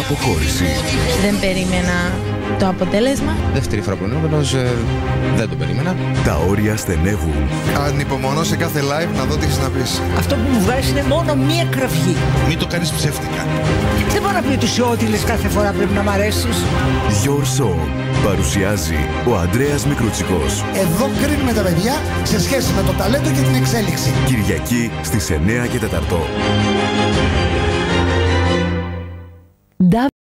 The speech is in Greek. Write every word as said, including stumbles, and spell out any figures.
αποχώρηση. Δεν περίμενα το αποτέλεσμα. Δεύτερη φορά προηγούμενος, ε, δεν το περίμενα. Τα όρια στενεύουν. Ανυπομονώ σε κάθε live να δω τι έχεις να πεις. Αυτό που μου βγάζει είναι μόνο μία κραυγή. Μην το κάνεις ψεύτικα. Δεν μπορώ να πει ότι σε ό,τι λες κάθε φορά πρέπει να μ' αρέσεις. Your Song παρουσιάζει ο Ανδρέας Μικρούτσικος. Εδώ κρίνουμε τα παιδιά σε σχέση με το ταλέντο και την εξέλιξη. Κυριακή στις εννιά και τέσσερα.